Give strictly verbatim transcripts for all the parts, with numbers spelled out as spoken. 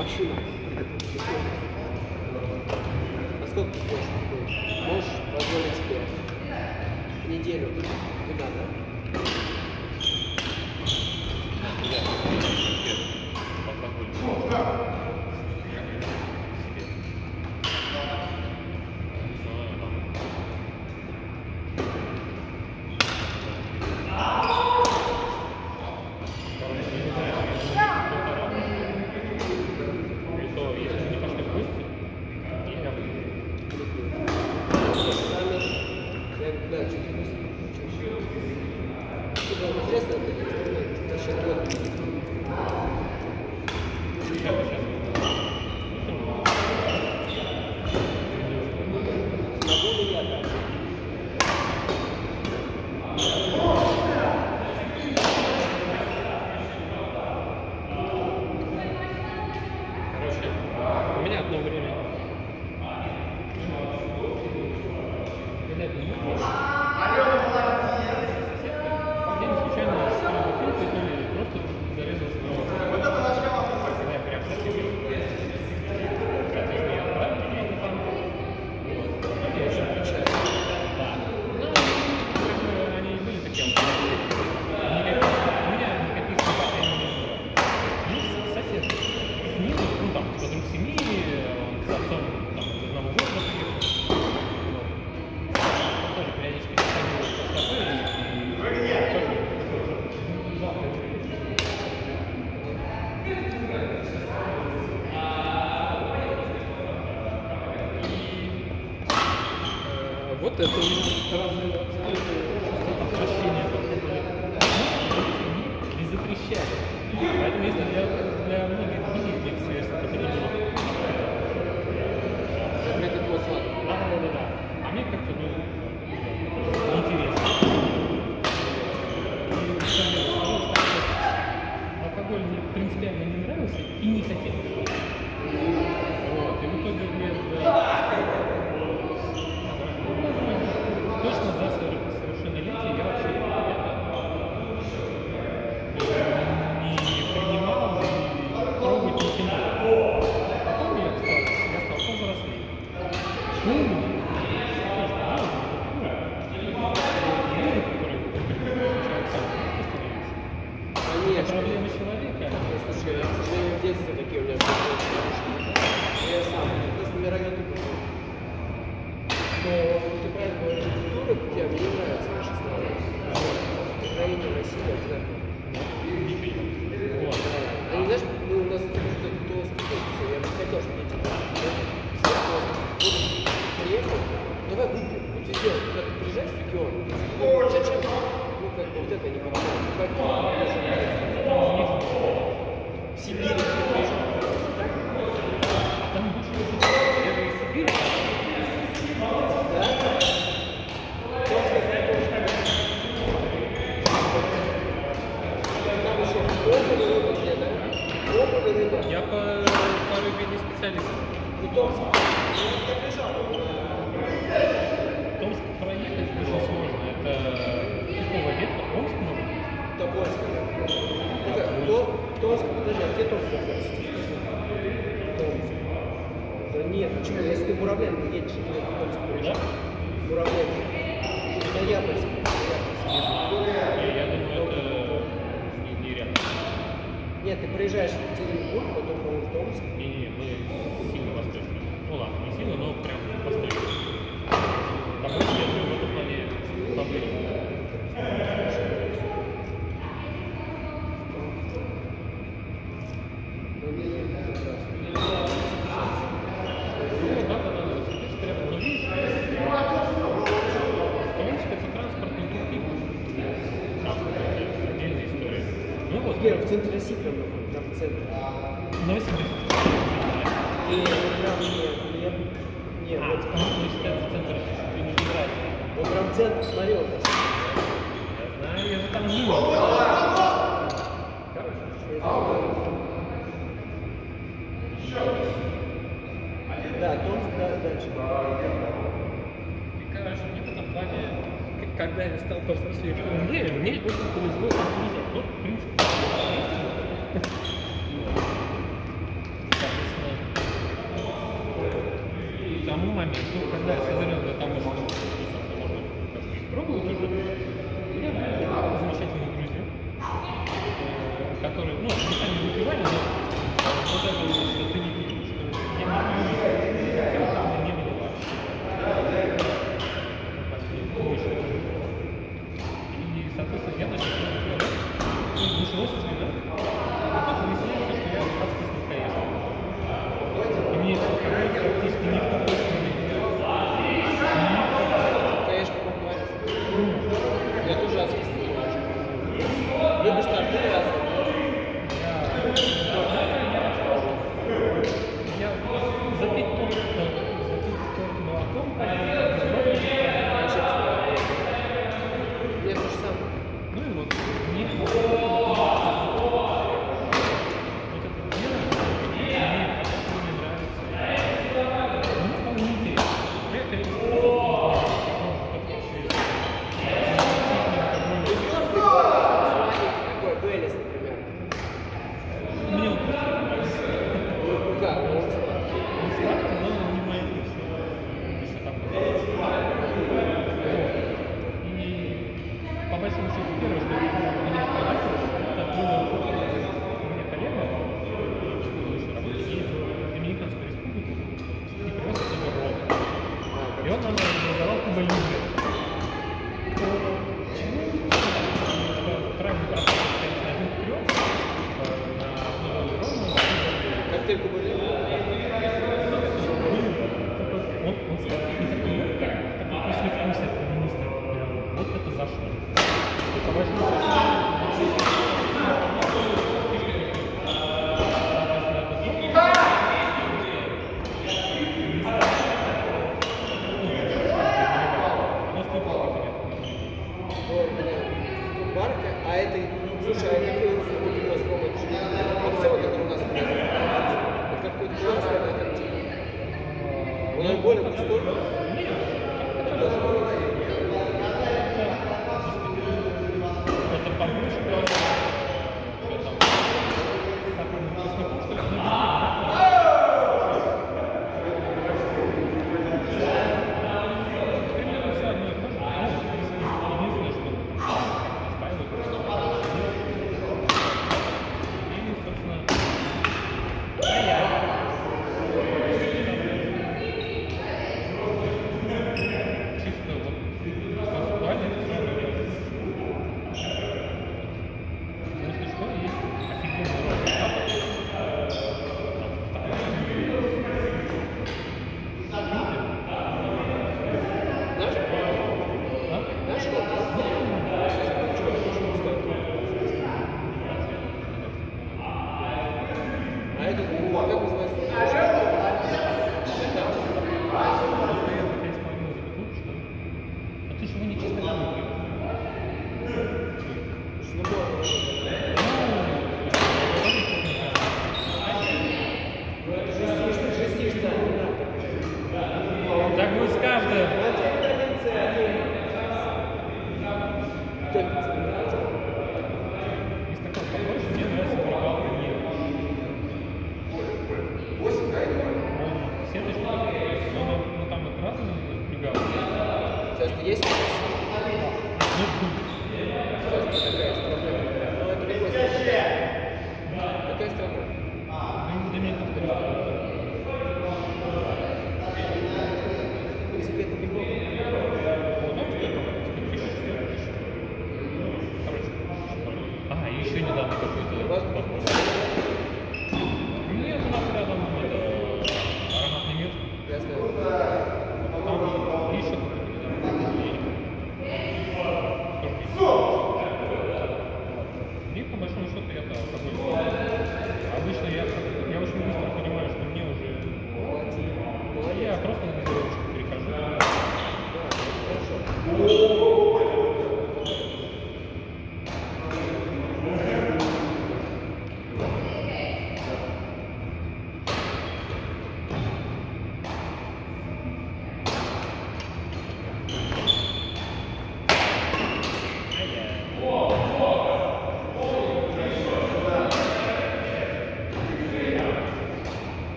Машина. А сколько ты можешь? Можешь позволить себе неделю? Куда, да? Вот это у меня отвращение не запрещали. Поэтому если для, для многих других лекций, если это не было. Это было сладко. Да, да, да, да. А мне как-то ну, неинтересно. И алкоголь мне принципиально не нравился и не хотел. Вот. И в итоге мне точно за совершеннолетие я вообще не принимал и пробовать не тянул. Потом я стал, я стал повзрослее. Шумный. Конечно. Проблема человека. Слушай, я, к сожалению, в детстве такие у меня были. Я сам, просто номера не тупо. Но ты правильно говоришь, культура, где мне не нравится наша страна. Украина, Россия, одинаково. Вот. Они, знаешь, ну, у нас толстые, я бы хотел, чтобы дети приехал, давай выпьем, вот и делать, когда ты приезжаешь в регион, зачем? Ну, как бы, вот это не помогает. Ну, как в Сибири ты приезжаешь, так? Там лучше в Сибири. Да? Там еще опыт рыба где, да? Опыт рыба. Я по, по рыбе не специалист. И Томск. Я не приезжал. Томск проехать очень сложно. Это какого века? Томск может быть? Тобольск. Это то, Томск, подожди, а где Томск находится? Томск. Да нет, почему? Если ты Муравленко едешь, ты в Томск приезжаешь. Муравленко. Ноябрьск. Я думаю, это не, не рядом. Нет, ты приезжаешь в Екатеринбург, потом, по-моему, в Томск. Не-не, мы сильно восточнее. Ну ладно, не сильно, но прям восточнее. Тобольск, я думаю, в этом плане поближе. Где? В центре России, прям, прям в центре. Новосибирск. И прям нет, нет, нет. А, Вот, он считается центр Ленинграда. вот прям центр, смотри, вот. Я знаю, я же там жил. Да, Томск, да, дальше. И, короче, мне в этом плане, когда я стал повзрослее, мне, мне очень повезло приезжать. Ну, в принципе, началось с вида. И тут выясняется, что я адски с Михаилом. И мне это практически ни в какой стороне не нравится. Конечно, популярность. Я тоже адски с ним. Любишь торты разные? Я запить торт, запить торт молоком, Мне то же самое. ну и вот, мне вот это дело, мне не нравится. Мне стало неинтересно. Я перестал Такой Беллис, например. мне он просто не нравится. Ну как? Он сладкий. Он сладкий, но он не мои вкусы. Если так вот. И по большому счету первое, что мне понравилось, это было у меня коллега, еще работает, ездил в Доминиканскую республику и привез оттуда ролл. И он нам называл Куба Либре. Правильный процесс, конечно, один к трем на основе рома. Коктейль Куба Либре? Он, он сладкий, и такой легкий, такой послевкусие феминистов. Вот это зашло. И по большому счету, Барка, а это, слушай, а какой русский перевод слова? Это же акцент, который у нас происходит. Это какой-то классный, да, как типа. Он более густой. это побольше, что там, сахарный чеснок, что ли, ну, примерно все одно и то же. Ну, единственное, что настаивают, и, собственно, а я.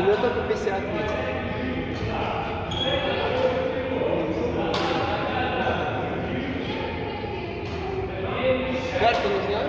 меня только пятьдесят есть. Карта нужна?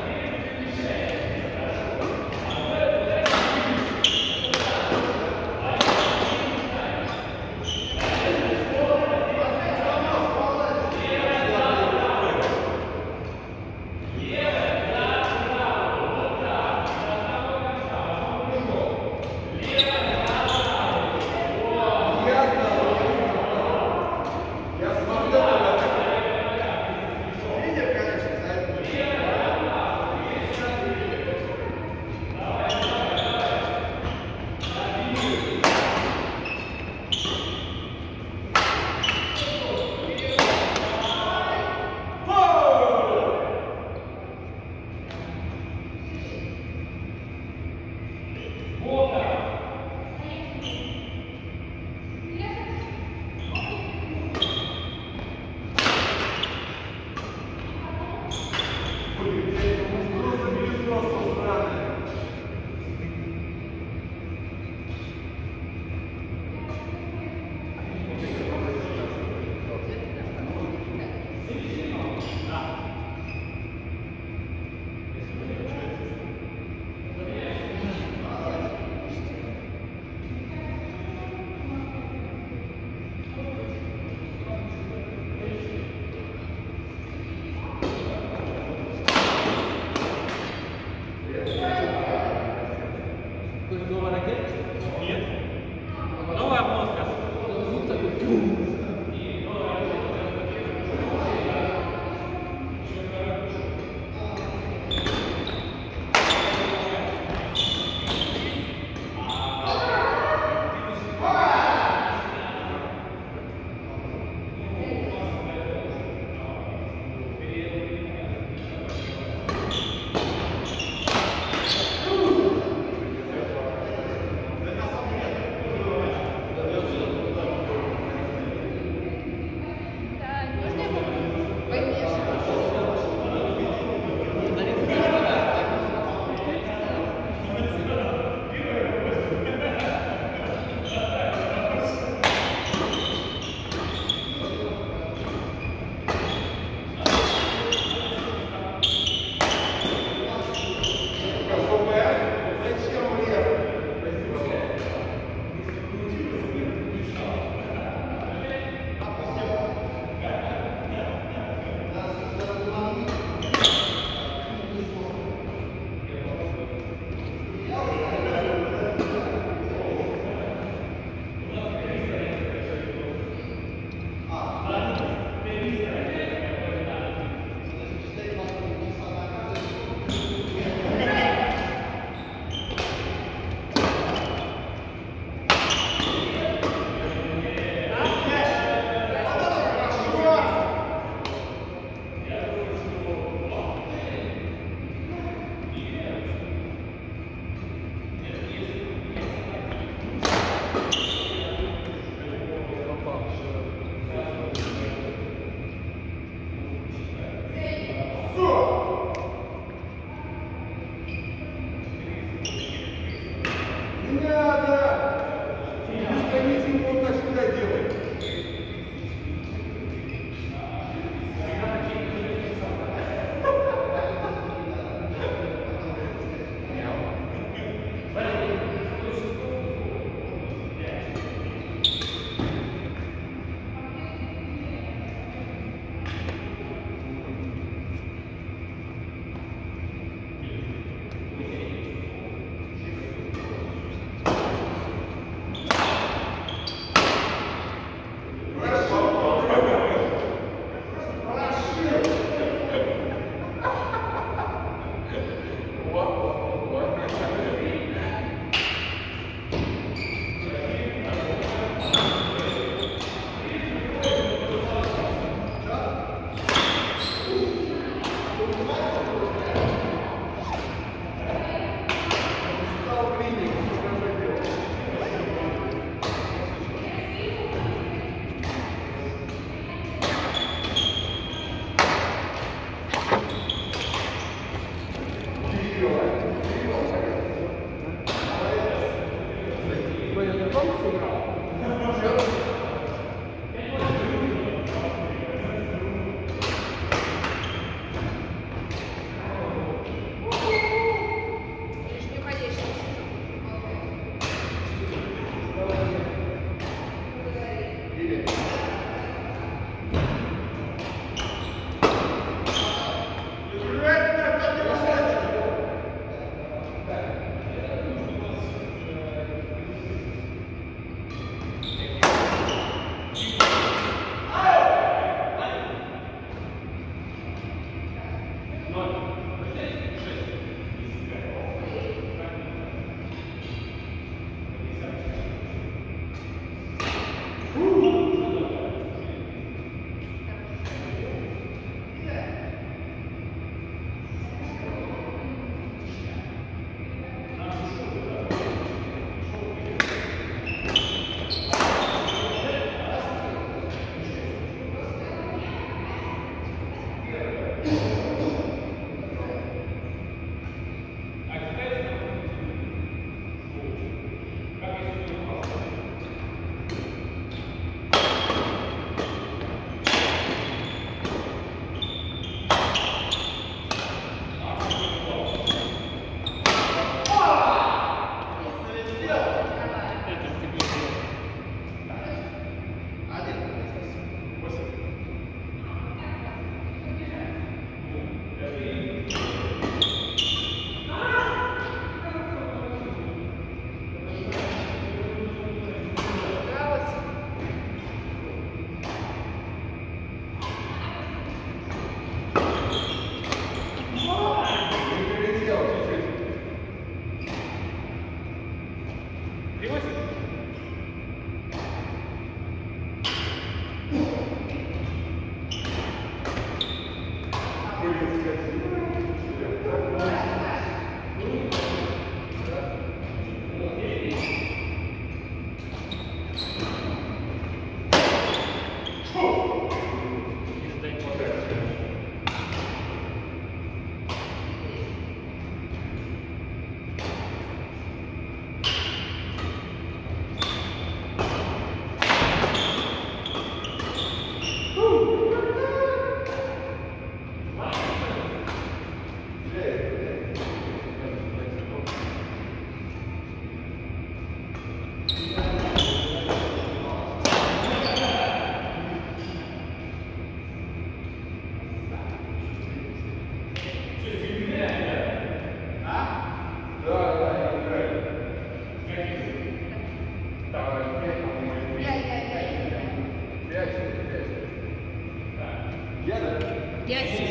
Yes.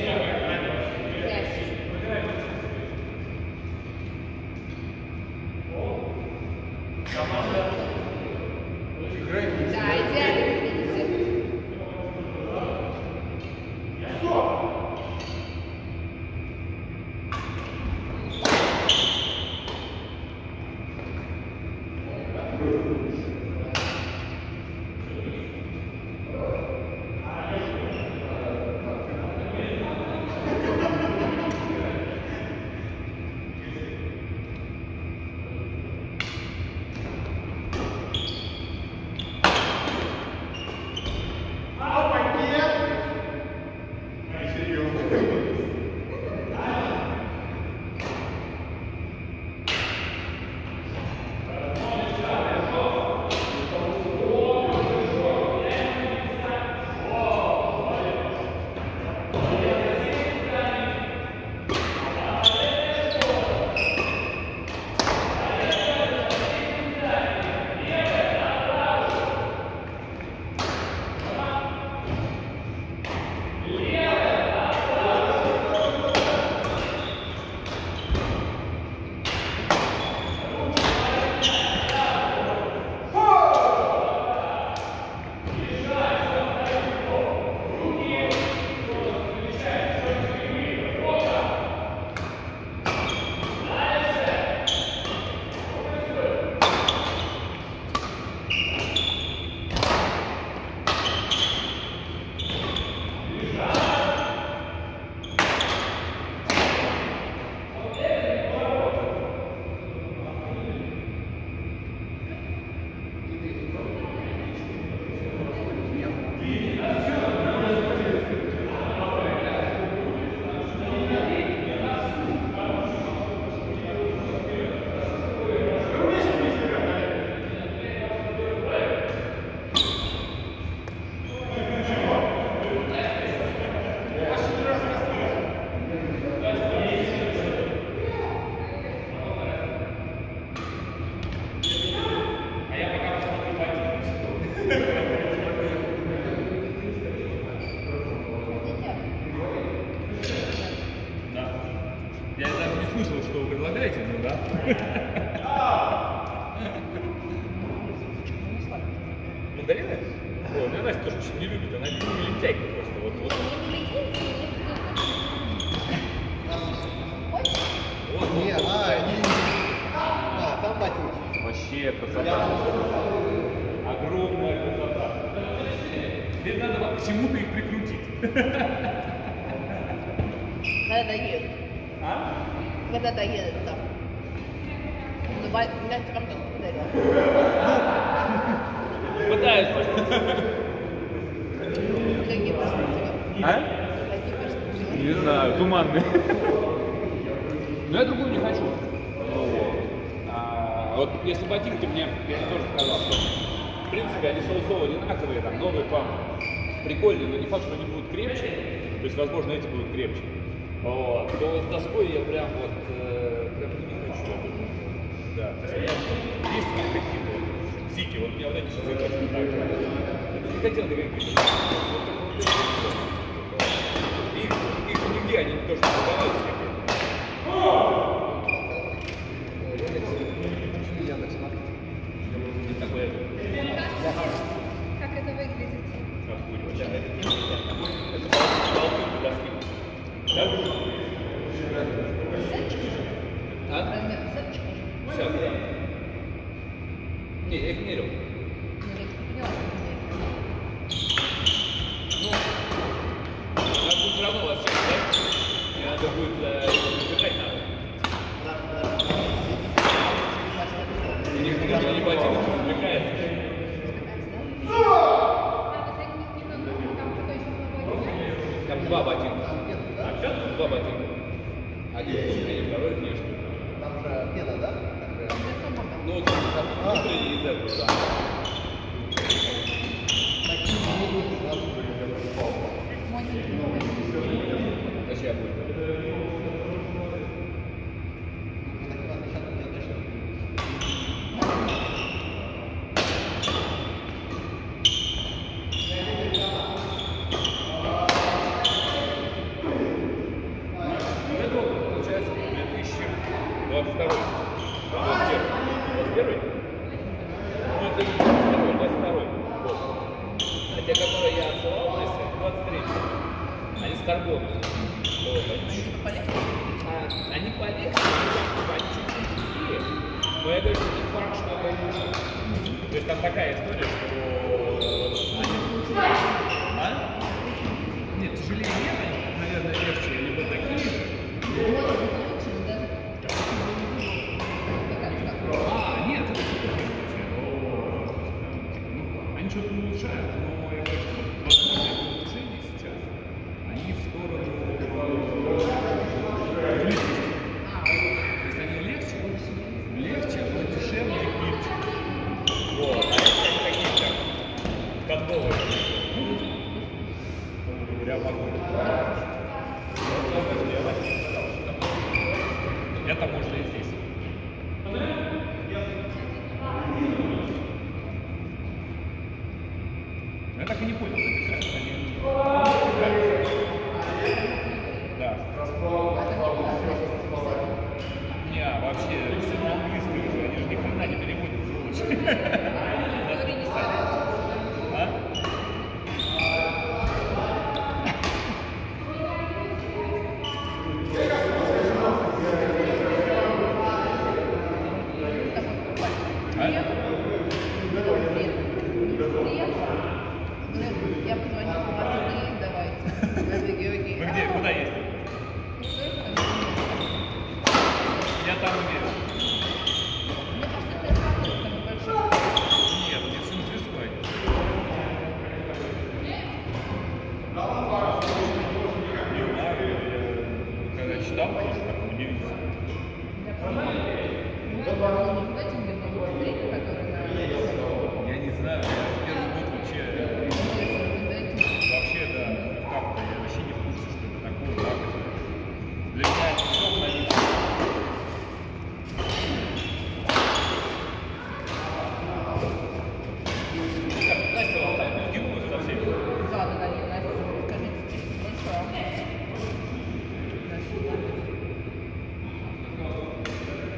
Yes. Да, идеально. Мандарины? Ой, ну Настя тоже очень не любит, она лентяйка просто. Вот, вот. Вот, вот, Не, вот, а, да. не, а, там ботинки. Вообще красота. Огромная красота. Теперь надо к чему-то их прикрутить. Когда доедут. А? Когда доедут там. Ну, Настя вам тоже подарила. Пытаются. Какие перспективы? А? Какие перспективы? Не знаю, туманный. Но я другую не хочу. А, вот если ботинки мне, я тебе тоже сказал, что в принципе они соусово одинаковые, там новые пам прикольные, но не факт, что они будут крепче. То есть, возможно, эти будут крепче. Вот. То с доской я прям вот э, прям не хочу. Да, то есть у меня есть у них какие-то вот зики, вот меня вот эти часы точно так же. Не хотел никаких. Их, их нигде, они не то, что продавались какие-то. Не такое. Как это выглядит? Как будет? Да, это болты для доски. Да? А? Размер сеточки? Все, да. Не, я их мерил. Ну, я не поняла. Ну, надо будет все равно вообще, да? Мне надо будет э, выбирать надо. И никто не ботинок развлекается. Там два ботинка. Два ботинка. Один внутренний, второй внешний. Там же пена, да? Ну, вот там внутренний из этого, да. Зачем будет? Ну, это вот, получается, две тысячи двадцать второй. двадцать первый. Ну, это не двадцать первый, двадцать второй год. А те, которые я отсылал, Настя, двадцать третий. Они с карбоном. Вот, они чуть- Полегче? а, они полегче, они чуть-чуть сухие. Но я говорю, что не факт, что это лучше. То есть там такая история, что они лучше. А? Нет, тяжелее нет, они, наверное, легче, либо такие. А, нет, это супер легче. Ну, они что-то улучшают, но я говорю, что возможно это улучшение сейчас, они в сторону легкости. То есть они легче, легче, но дешевле и гибче. Вот, а это какие-то кондовые. Прям огонь. Это можно и здесь. Я так и не понял, запекаются они. Да. Не, вообще, все на английском уже, они же ни хрена не переводят, сволочи. Надо писать. А? Я позвонила, у вас это есть, давайте. Я такие, окей. Вы где? Куда ездите? Я там уверен. Мне кажется, это самый большой. Нет, мне все на Тверской. Не знаю, я когда читал, тоже как удивился. Я не знаю, я в первый год вообще, вообще, да, как-то я вообще не в курсе, что это такое, как это. Для меня это шок на вид. Как, Настя, вот так, сгинулась со всеми? Да, да, да, не Настя, скажите, большое.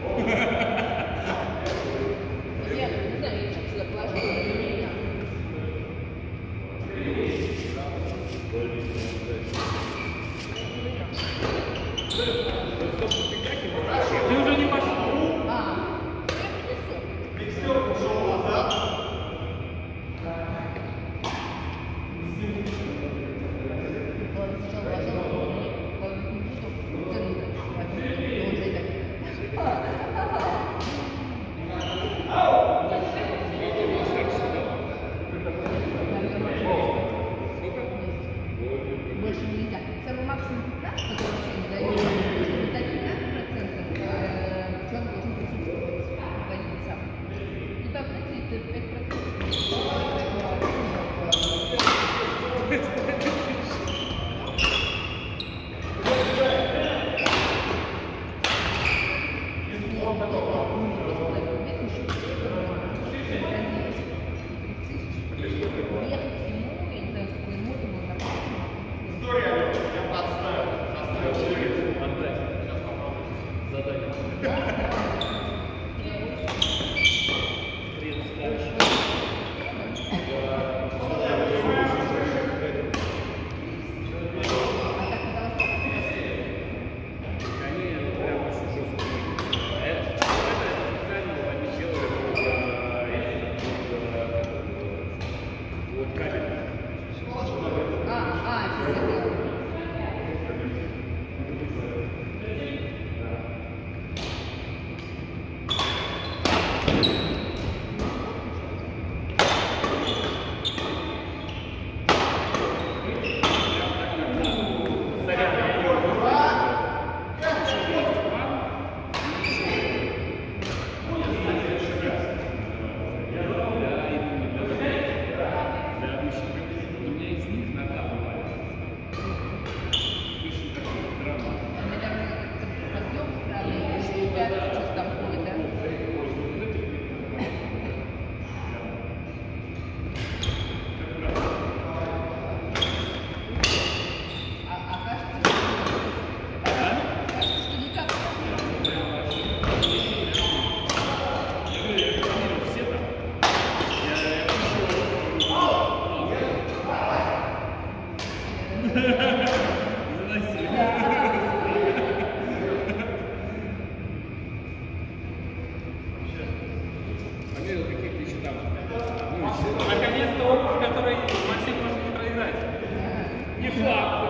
Наконец-то опыт, который Максим может проиграть. Не факт.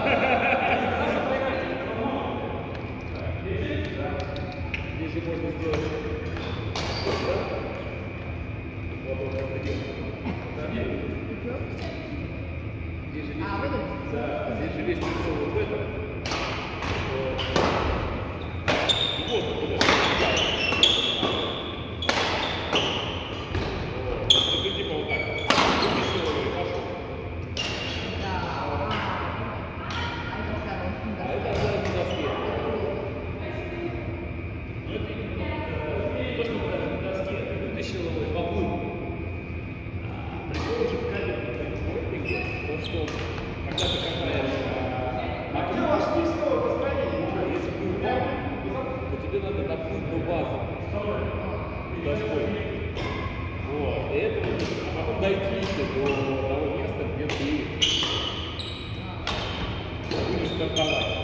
Здесь же можно сделать. Здесь же А, вот это? да, здесь же весь прикол вот в этом. Вот куда. Это типа вот так. Вытащил его и пошел. Да. А это самое А сюда. это на доске. Ну это именно то, что на доске. Ты вытащил его и поплыл. А прикол же в камере. Вот что, Когда ты катаешь на круг, если ты упал, то тебе надо доплыть до базы. Доской. Вот. И это вот, а потом дойти до того места, где ты будешь стартовать.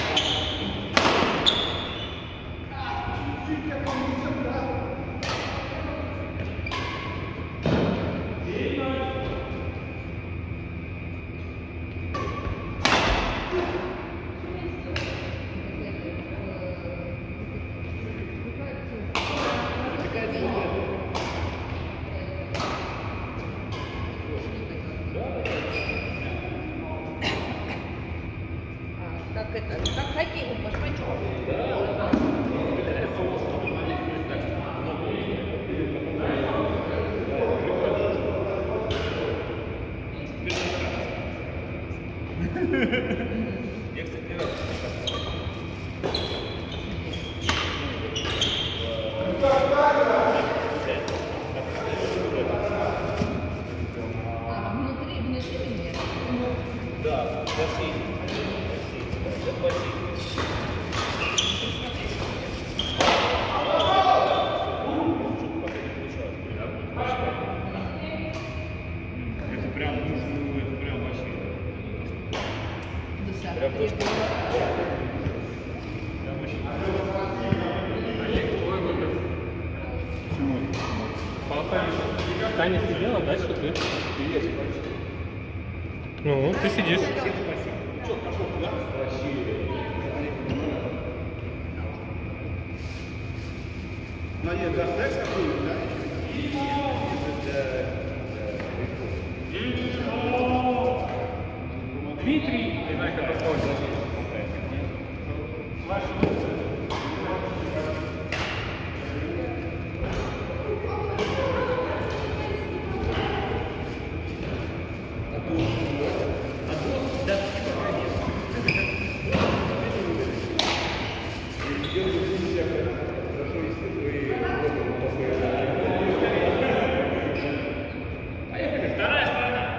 Как это? Как хоккей, вот башмачок. Я, кстати, не раз А, внутри, внутри нет. Да, бассейн. Это бассейн. это прям, ну, это прям вообще. Душа. Прям то, что- Прям очень. Таня сидела, дальше ты. Ты есть почти. Ну, ты сидишь. Всем спасибо. Ну что, пошел туда? Вообще. Ну, нет, да, дай какую-нибудь, да? Дмитрий, не знаю, как это сказать. Поехали, вторая сторона.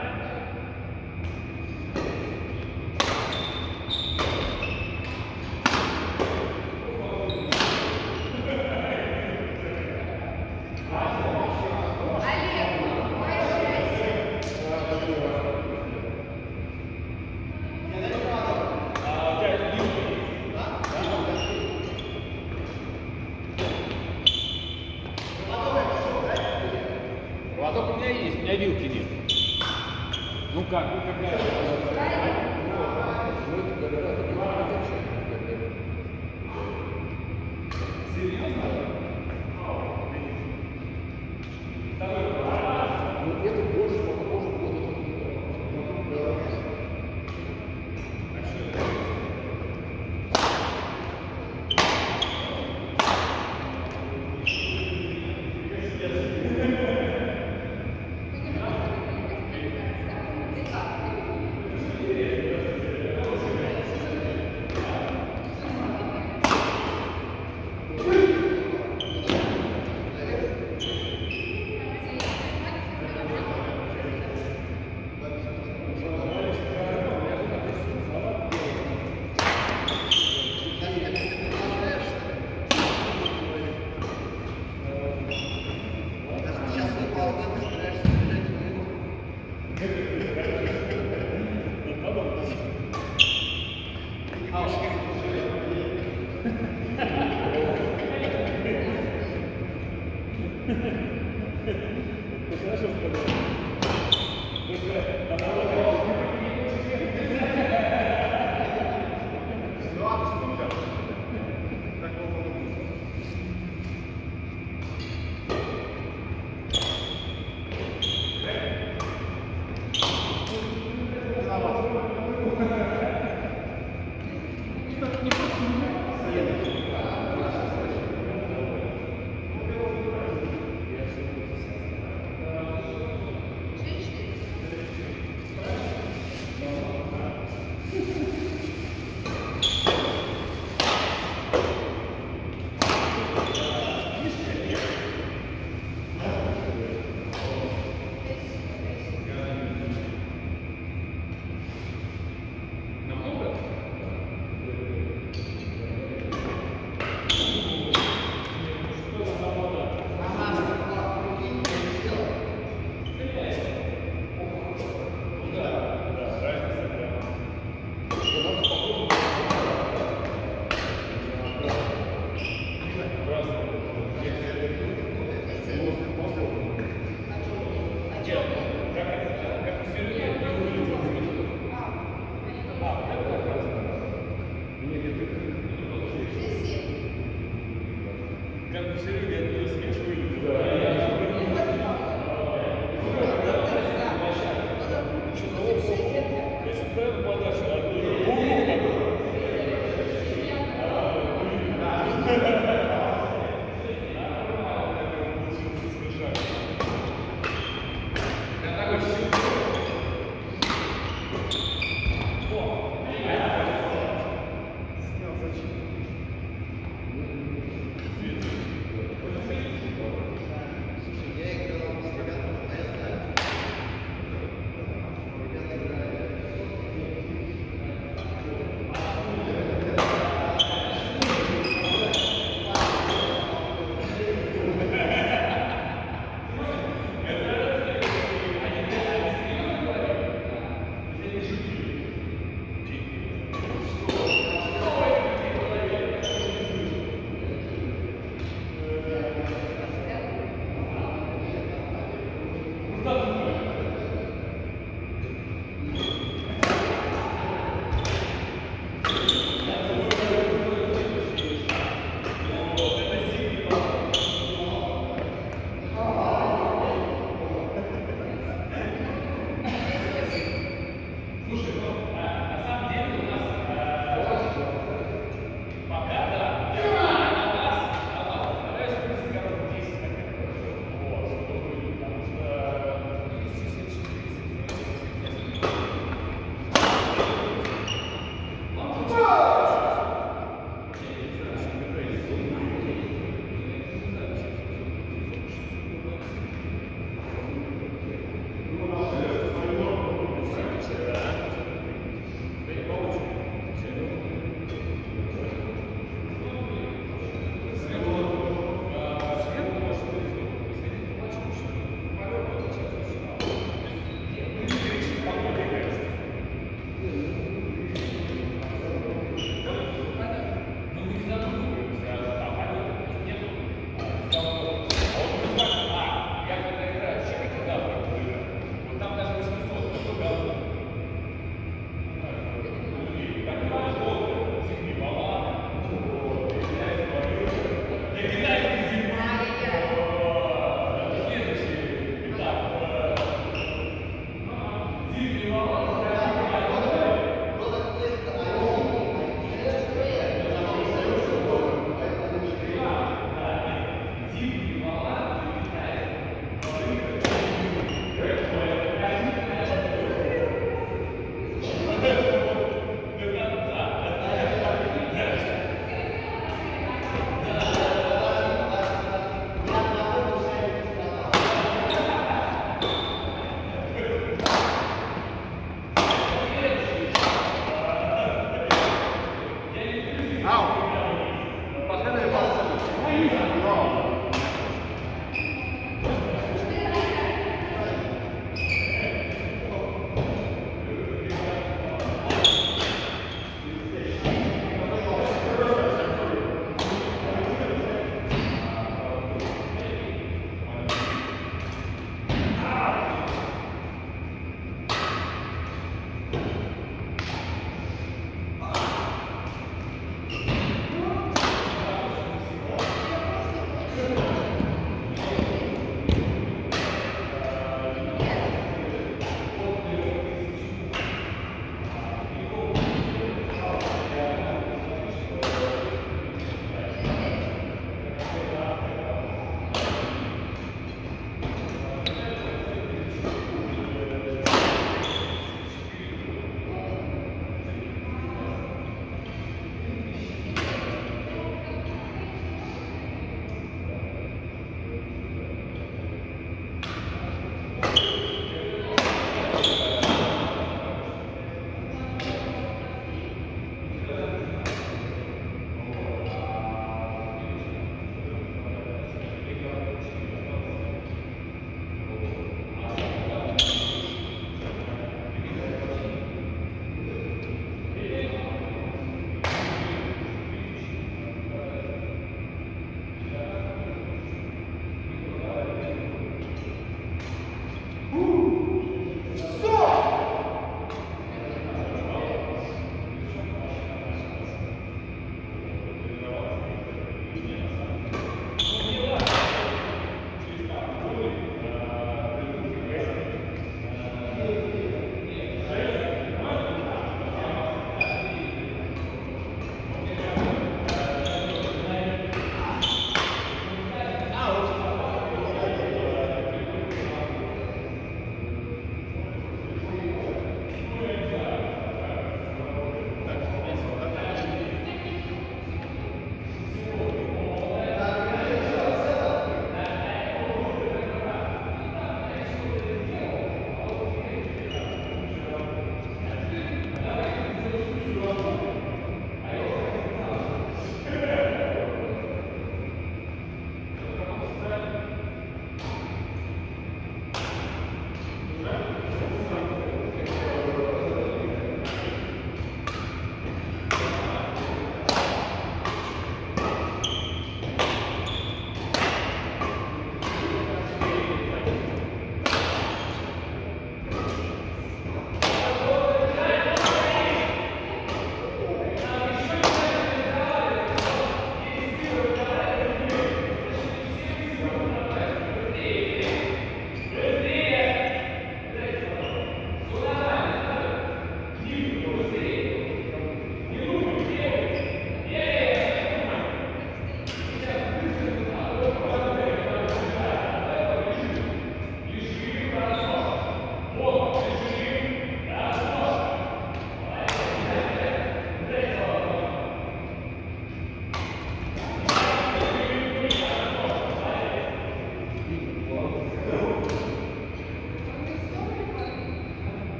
Лоток у меня есть, у меня вилки нет. Ну как, ну какая? Вот говорят, это вообще проблема. Ну, это больше похоже было на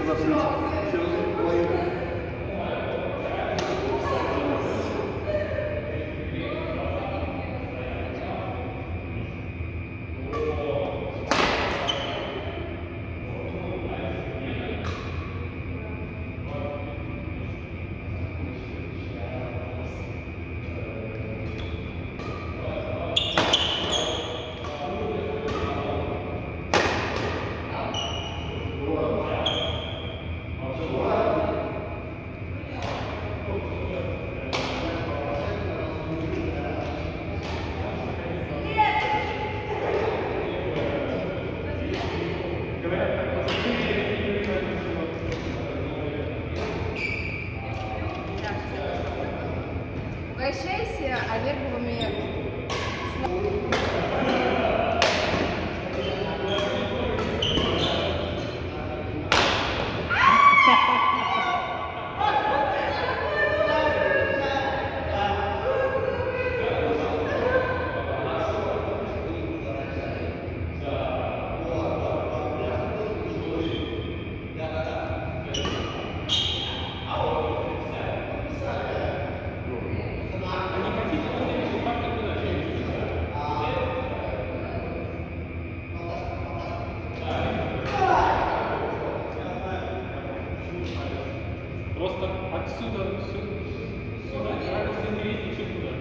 Угощайся Олеговыми. Просто отсюда, сюда, сюда радость интереснее, чем туда.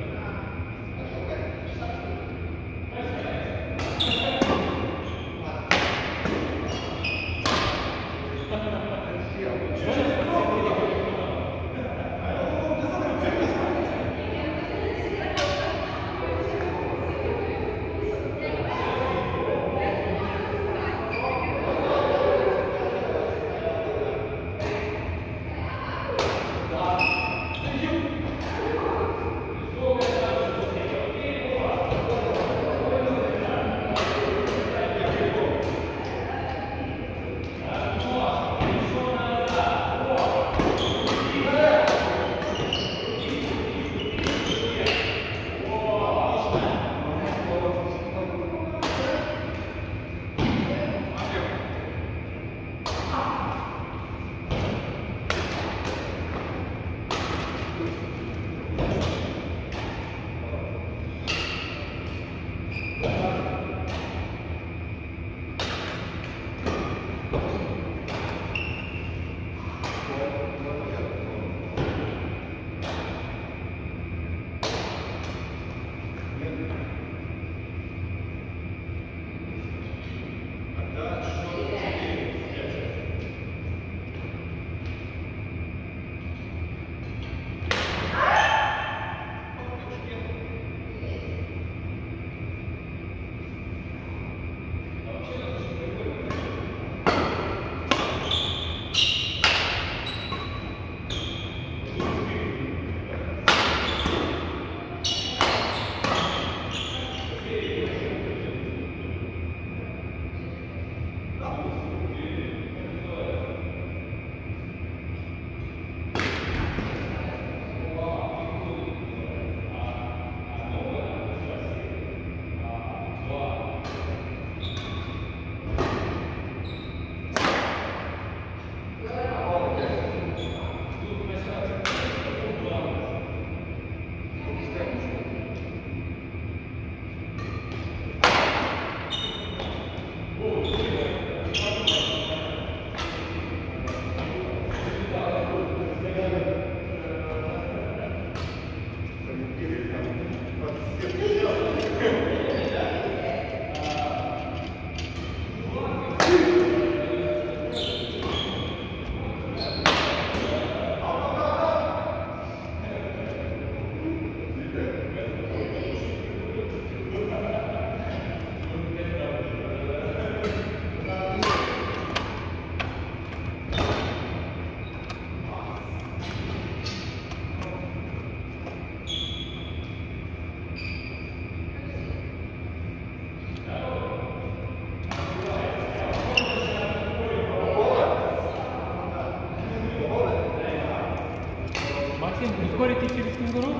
Максим, ускорите через кенгуру?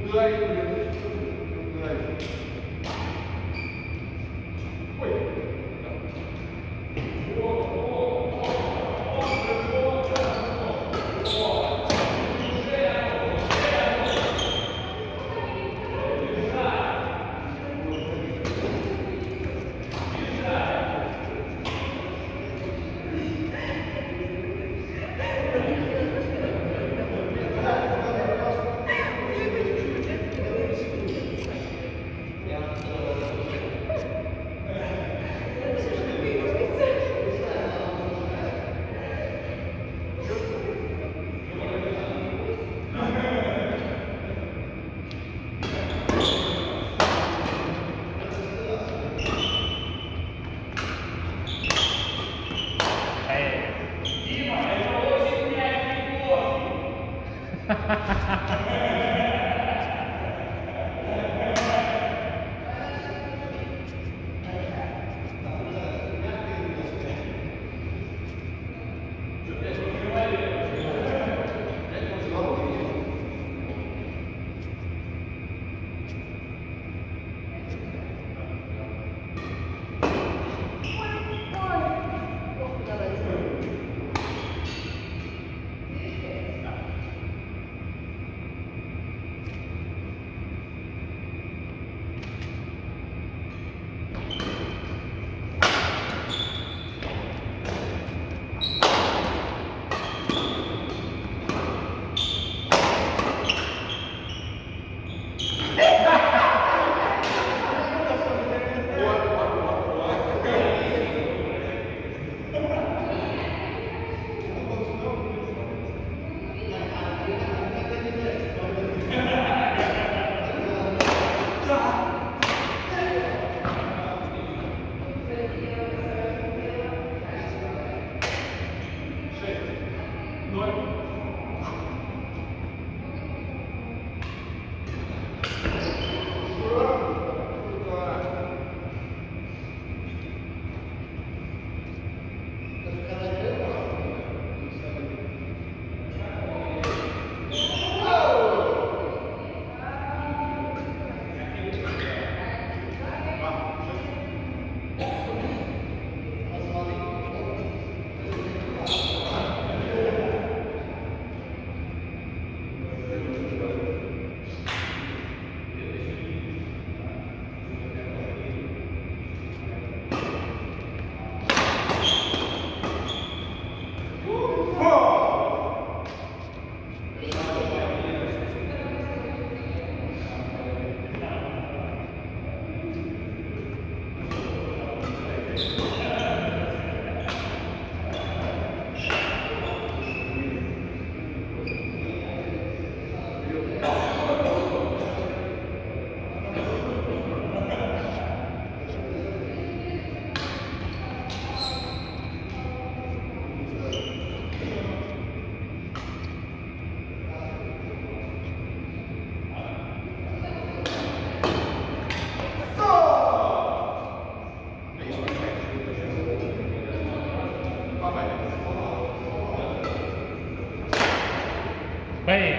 Bam!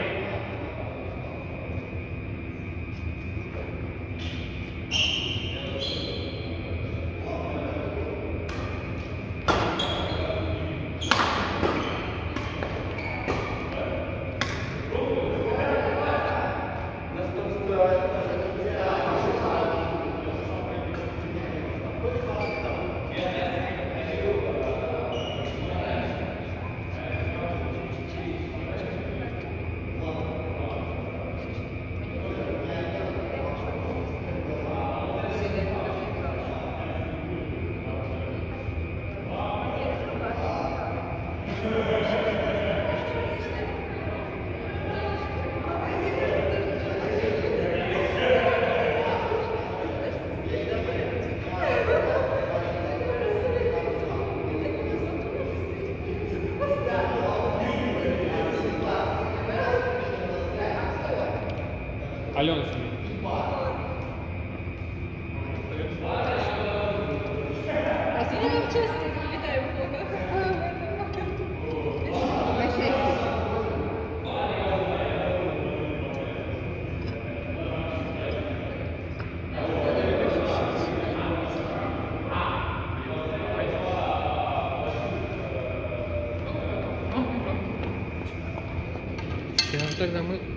Алена снимет. А сегодня мы часто летаем много. На счастье. тогда мы